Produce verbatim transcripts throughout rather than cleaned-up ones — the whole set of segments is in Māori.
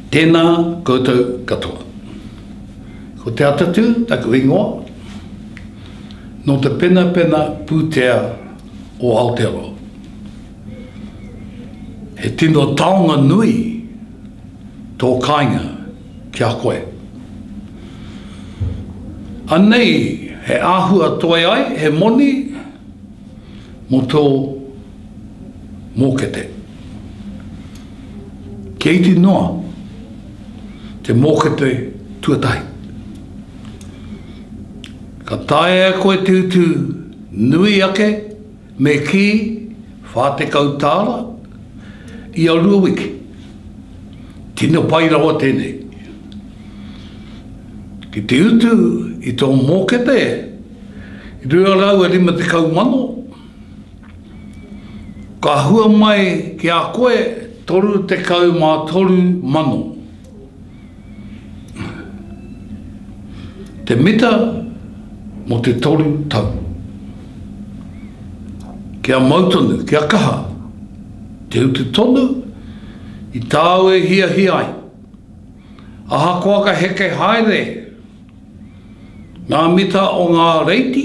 Tēnā koutou katoa. Ko te atatu, taku ingoa, no te pena pena pūtea o Aotearoa. He tino taonga nui tō kāinga ki a koe. Anei, he āhua toi ai, he moni mo tō mōkete. Ki iti noa, te mōkete tuatahi. Ka tae a koe te utu nui ake, me ki whāte kautāra, i a rua wiki. Tino pai rawa tēnei. Ki te utu i tō mōkete, i rua rau e rima te kaumano, ka hua mai ki a koe toru te kau mā toru mano. Te mita mo te toru tau. Kia mautonu, kia kaha, te utu tonu, i tāu e hia hia ai. Aha koa ka heke haere, ngā mita o ngā reiti,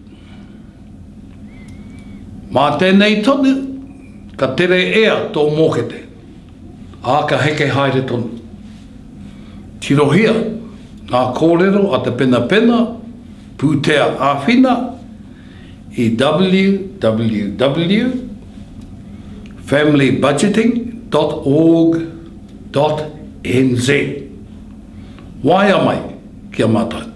mā tēnei tonu, ka tere ea tō mōkete, a ka heke haere tonu. Tirohia, ngā kōrero a te pena pena, pūtea āwhina, i w w w dot family budgeting dot org dot n z. Waia mai, kia mātai.